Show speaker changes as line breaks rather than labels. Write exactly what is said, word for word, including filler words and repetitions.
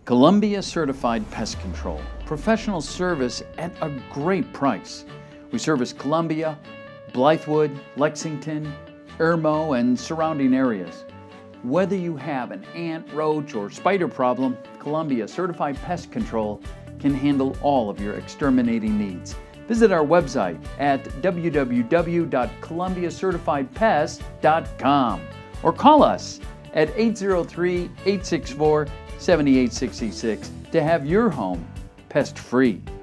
Columbia Certified Pest Control. Professional service at a great price. We service Columbia, Blythewood, Lexington, Irmo, and surrounding areas. Whether you have an ant, roach, or spider problem, Columbia Certified Pest Control can handle all of your exterminating needs. Visit our website at w w w dot columbia certified pest dot com or call us at eight zero three, eight six four, seven eight six six to have your home pest-free.